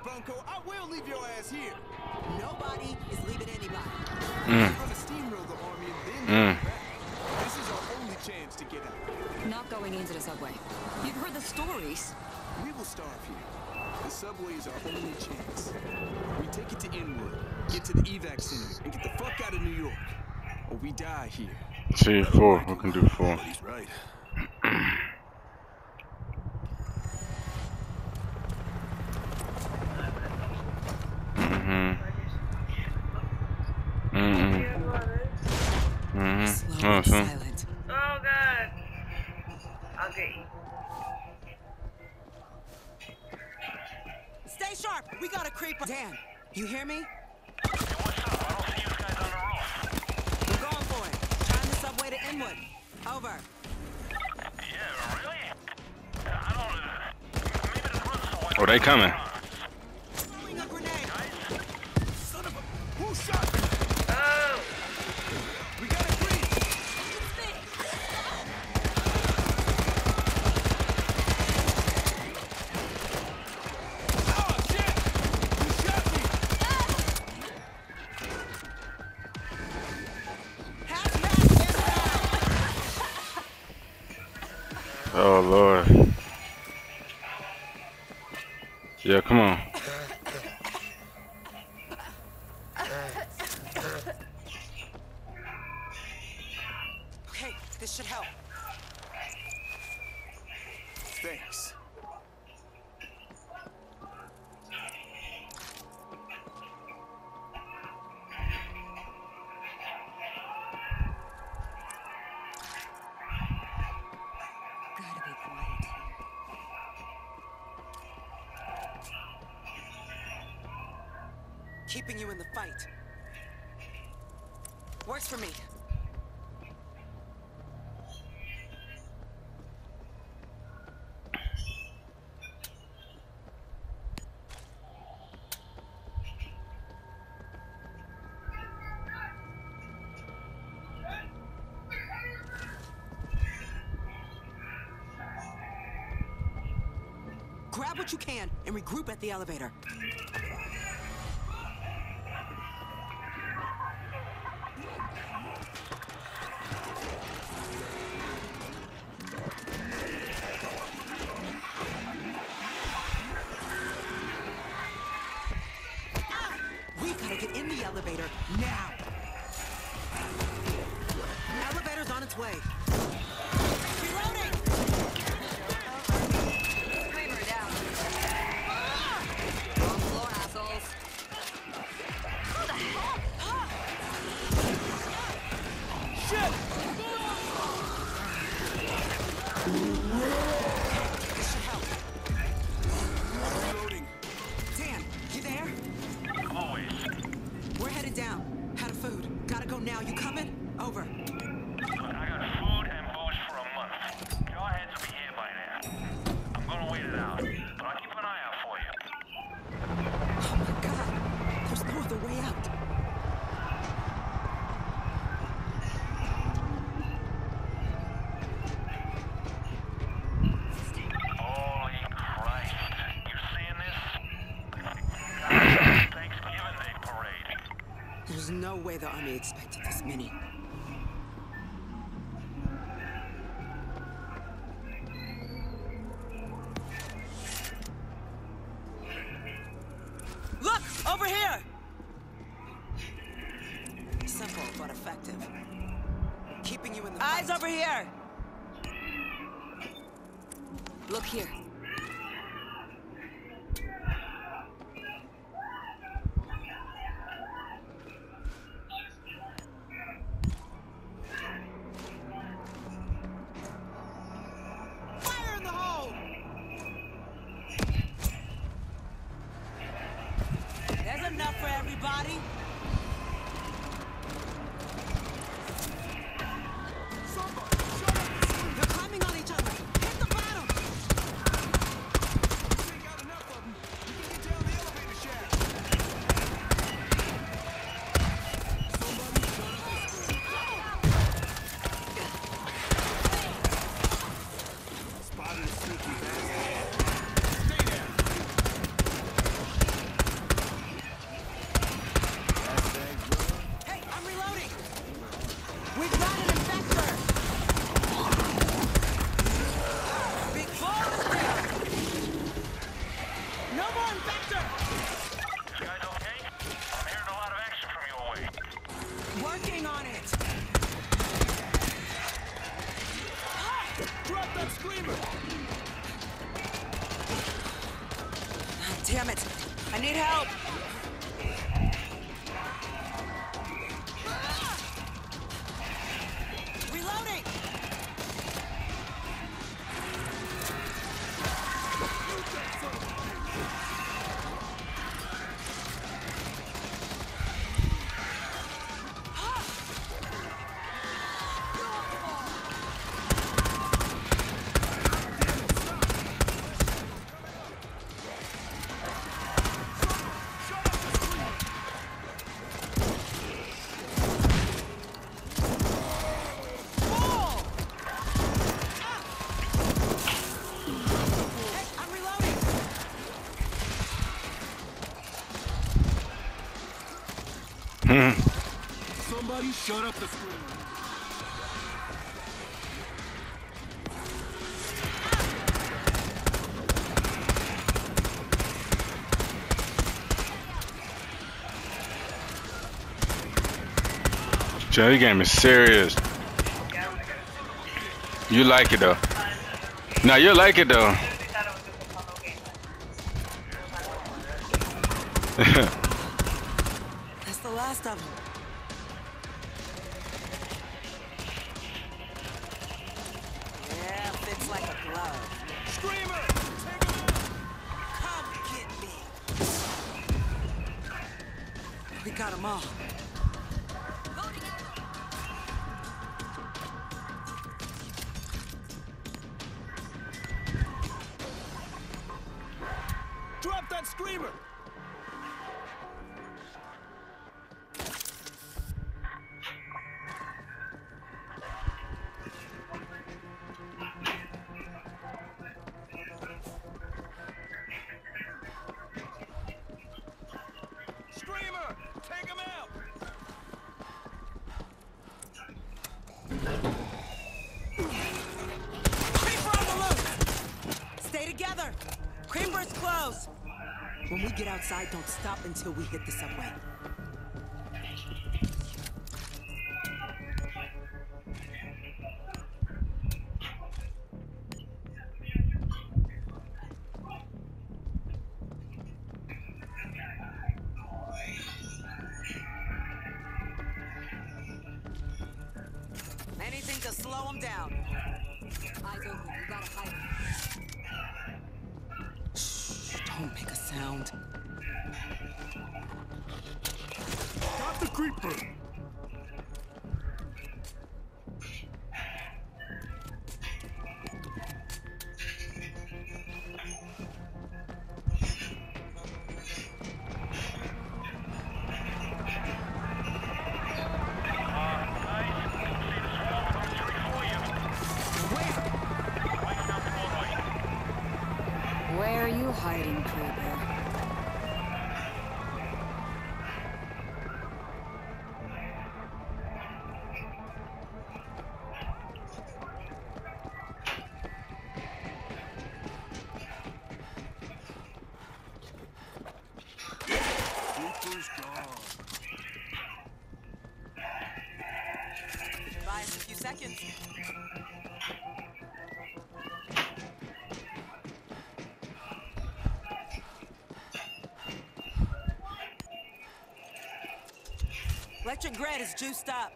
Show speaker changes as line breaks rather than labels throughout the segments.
bunko, I will leave your ass here.
Nobody is leaving anybody.
We're gonna steamroll the army and then get back. This is our only chance to get out.
Not going into the subway. You've heard the stories.
We will starve here. The subway is our only chance. We take it to Inwood, get to the evac center, and get the fuck out of New York. Or we die here.
See, 4. We can do 4.
He's right.
Oh, so.
Silent.
Oh god. I'll get you.
Stay sharp. We got a creeper. Dan, you hear me?
What's up? I don't see you guys on the roof.
We're going for it. Trying the subway to Inwood. Over.
Yeah, really? I don't. Maybe the roof's the way.
Oh, they coming.
Throwing a grenade.
Son of a... Who shot me?
Oh.
We got a breach. Oh, shit! Who shot me?
Oh, Lord. Yeah, come on.
Okay, this should help.
Thanks.
Gotta be quiet here.
Keeping you in the fight. Works for me. Grab what you can and regroup at the elevator. We gotta get in the elevator now. Elevator's on its way. Reloading!
Screamer down. Wrong floor, assholes. What the hell?
Shit!
This should help.
Reloading.
Dan, you there?
Always.
We're headed down. Out of food. Gotta go now. You coming? Over.
Look, I got food and booze for a month. Your heads will be here by now. I'm gonna wait it out, but I'll keep an eye out for you.
Oh my god. There's no other way out.
Holy Christ. You seeing this? Thanksgiving Day parade.
There's no way the army expected this many. Look! Over here! Simple but effective. Keeping you in the Eyes over here! Look here. Fire in the hole! There's enough for everybody. They're climbing on each other. Hit the bottom.
We ain't got enough of them. We can get down the elevator shaft. Spotted a sneaky bastard. Stay there.
Damn it! I need help! Reloading!
Somebody shut up the screamer.
Joe, this game is serious. You like it though. No, you like it though.
That's the last of them. Yeah, fits like a glove.
Screamer! Take him out!
Come get me. We got them all.
Drop that screamer! Screamer! Take him out!
Creeper on the loose! Stay together! Creeper's close! When we get outside, don't stop until we hit the subway. Anything to slow them down. Eyes open, we gotta hide. Shh, don't make a sound.
Stop the creeper!
Where are you hiding, Creeper?
Creeper's gone.
Buy us a few seconds. Electric Grid is juiced up.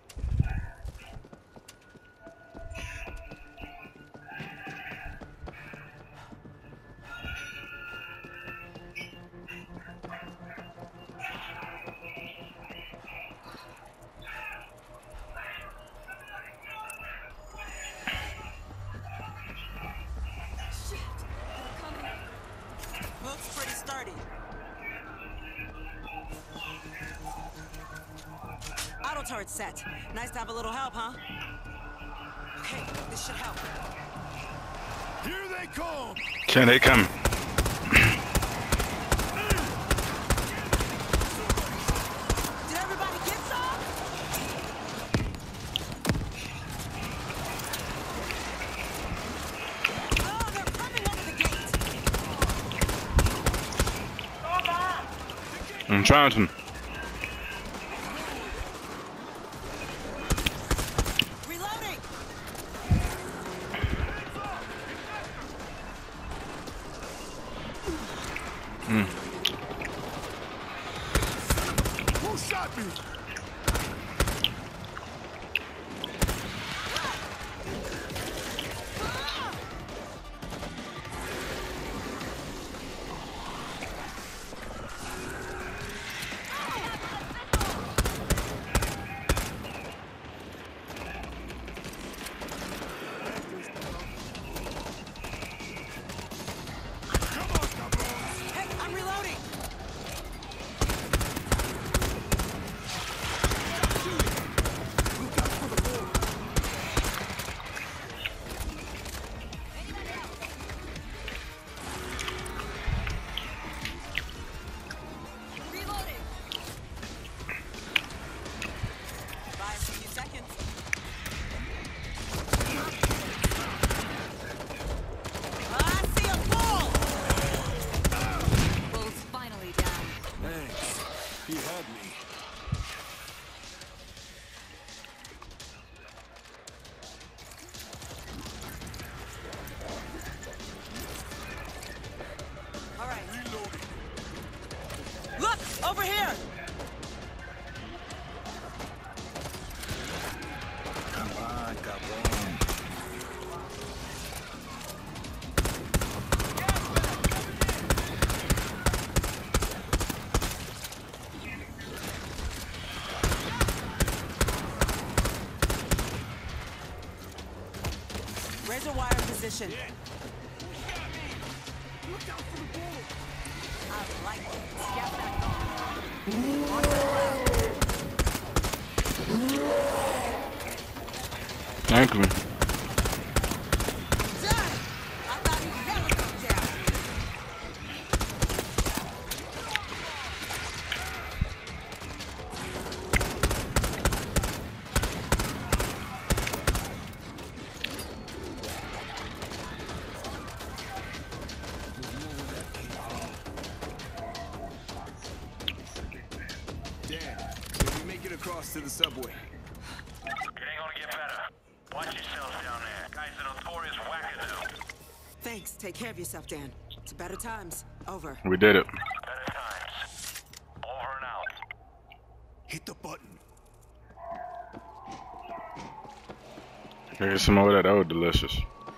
Looks pretty sturdy. Auto turret set. Nice to have a little help, huh? Okay, this should help.
Here they come!
Can they come?
Did everybody get some? Oh, they're coming over the gate.
I'm trying to.
Reloading.
Who shot me?
Hey, I'm reloading.
Reloading.
Bye, see you seconds. I see a bull.
Bull's finally down.
Thanks. He had me.
All right. Look, over here.
Come on, cabrón.
Razor wire position. I like it.
Scout back on.
Thank you.
Done. I thought he'd never come down.
Dad, can we make it across to the subway?
It ain't gonna get better. Watch yourselves down there. Guy's a notorious wackadoo.
Thanks. Take care of yourself, Dan. To better times. Over.
We did it.
Better times. Over and out.
Hit the button.
Get some more of that. That was delicious.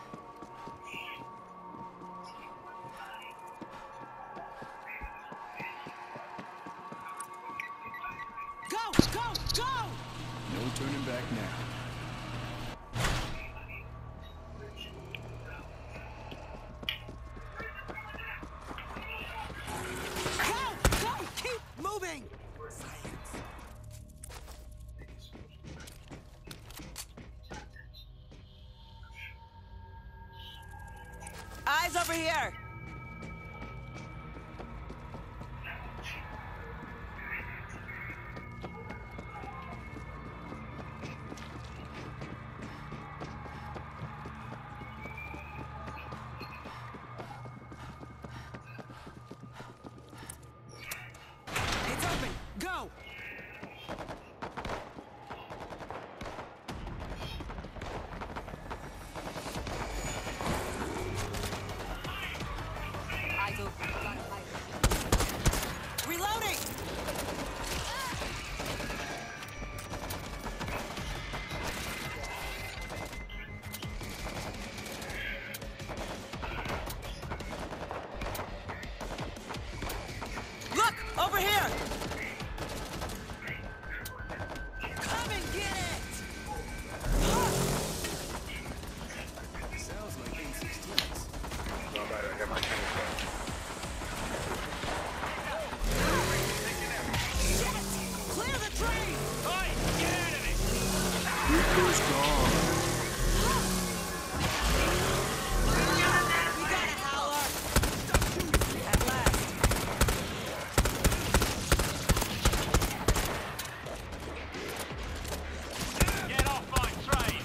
Go! Go! Go!
No turning back now.
Go! Go! Keep moving! Science. Eyes over here! It's open! Go!
Eyes open. Got a light.
Reloading! Look! Over here! Come and get it!
Sounds like M16s.
Clear the train!
Reaper's gone.
We got it, Howler! At last.
Get off my train!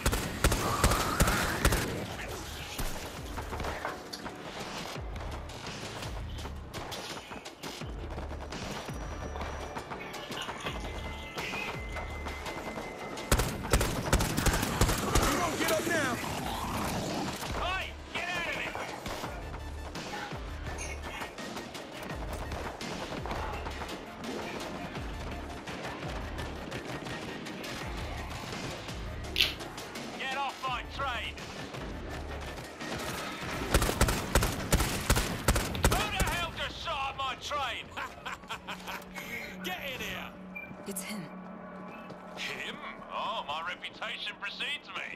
Get in here!
It's him.
Him? Oh, my reputation precedes me.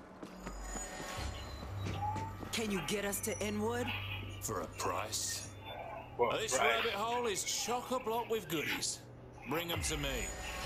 Can you get us to Inwood?
For a price.
What,
This
right?
rabbit hole is chock-a-block with goodies. Bring them to me.